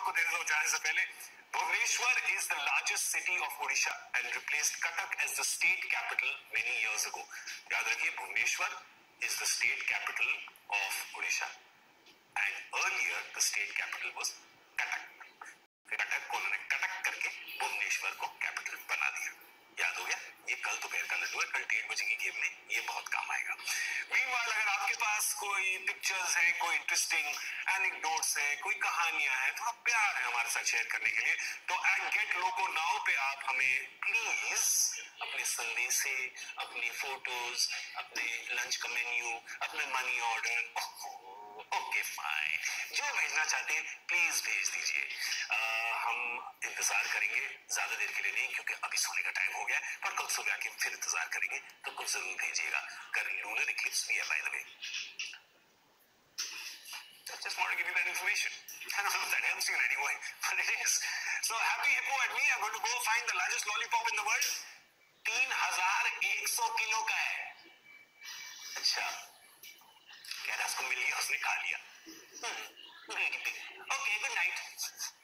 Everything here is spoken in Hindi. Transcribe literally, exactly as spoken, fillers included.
आपको दे देता हूँ जाने से पहले। Bhubaneswar is the largest city of Odisha and replaced Cuttack as the state capital many years ago. याद रखिए, Bhubaneswar is the state capital of Odisha and earlier the state capital was Cuttack. Cuttack को उन्होंने Cuttack करके Bhubaneswar को capital बना दिया। याद हो गया? ये कल दोपहर का लड्डू है, कल डेढ़ बजे की गेम में ये बहुत काम आएगा। Meanwhile, अगर आपके पास कोई पिक्चर्स है, कोई इंटरेस्टिंग एनेक्डोट्स है, कोई कहानियां हैं, थोड़ा प्यार है हमारे साथ शेयर करने के लिए, तो एट गेट लोको नाउ पे आप हमें प्लीज अपने संदेशे, अपनी फोटोज, अपने लंच का मेन्यू, अपने मनी ऑर्डर, ओके फाइन, जो भेजना चाहते हैं प्लीज भेज दीजिए। हम इंतजार करेंगे, ज्यादा देर के लिए नहीं, क्योंकि अभी सोने का टाइम हो गया है, पर कल सुबह आके फिर इंतजार करेंगे, तो कुछ जरूर भेजिएगा। कल लूनर इक्लिप्स भी है by the way. Just want to give you that information. I don't know if that helps you in any way, but it is. So happy hippo at me. I'm going to go find the largest lollipop in the world. तीन हजार एक सौ किलो का है। अच्छा, क्या उसको मिल गया, उसने खा लिया। Okay, good night.